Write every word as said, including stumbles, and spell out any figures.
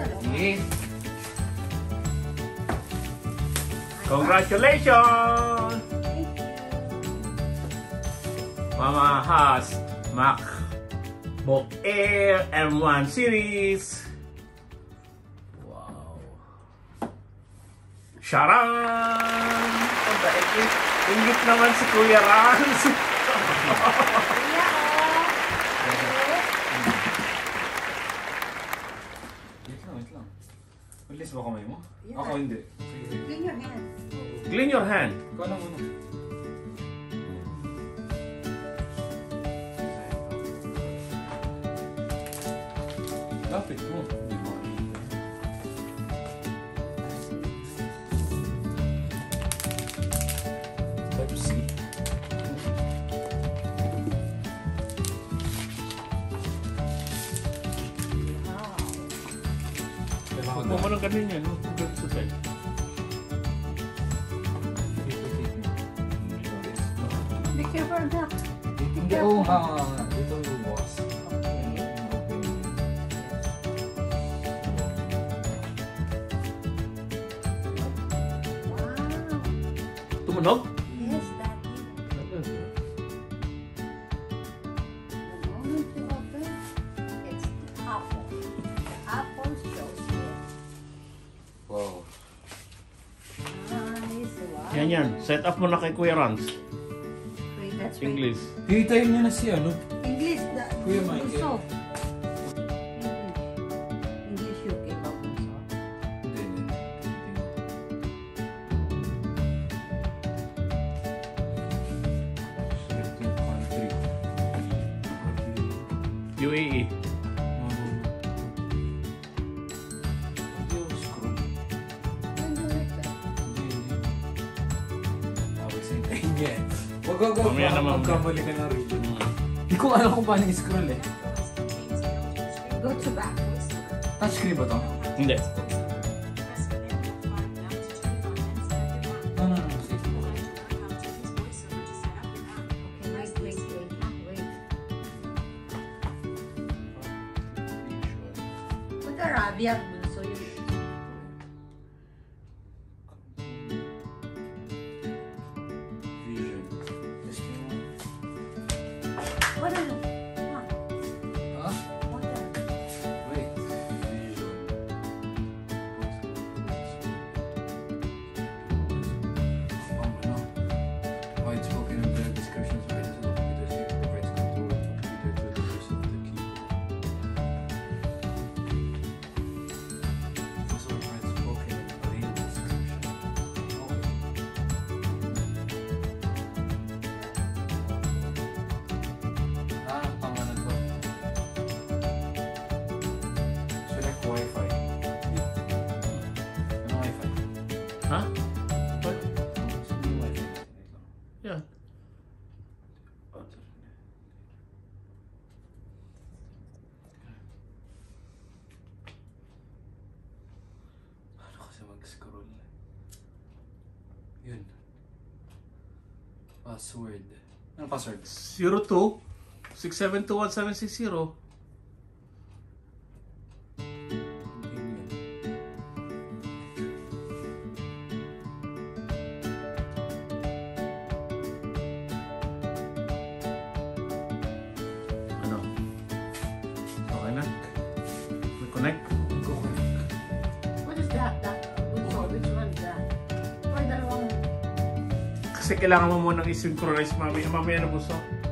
Yes. Congratulations! Mama has MacBook Air M one series. Wow. Sharan! Ingit naman si Kuya Rans. Linis ba kamay mo? Yeah. Ako hindi. Clean your hand. Clean your hand. Ikaw lang muna. Lapit mo. Hindi mo. Type C. Huwag mo lang ganun yan. Huwag sa side. Be careful of that. Hindi, oo nga nga. Dito yung box. Wow. Tumunog? Yes, Daddy. The moment you open, it's the apple. The apple shows here. Wow. Nice. Wow. Yan yan. Set up mo na kay Kuya Rans. Wait, that's right. English. Hihitayin niya na siya, no? English. The, Kuya Michael. bunso. English U K ba bunso? Hindi, hindi. U A E. Wag wag wag. Mamaya naman. Magkamali ka ng region. Hindi ko alam kung paano i-scroll eh. Go to back. Touchscreen ba to? Hindi. No, no, no. Okay, wait, wait, wait, wait. Put the rabia bunso yun. Vision. What is it? Huh? What is it? Wait. Vision. Um, ano? Wide spoken and clear descriptions of items on the computer here provides control of the computer to the use of the keyboard. Also provides spoken and plain description. Okay. Ah, tama na to. Select Wi-Fi. Ano Wi-Fi? Ha? What? Gusto mo yung Wi-Fi? Yeah. Paano kasi mag-scroll? Yun. Password. Ano password? zero two six seven two one seven six zero. Yun yun. Ano? Okay na? May connect? Go connect. What is that? That bunso? Which one is that? Or dalawang... Kasi kailangan mo munang i-synchronize mamaya. Mamaya na buso.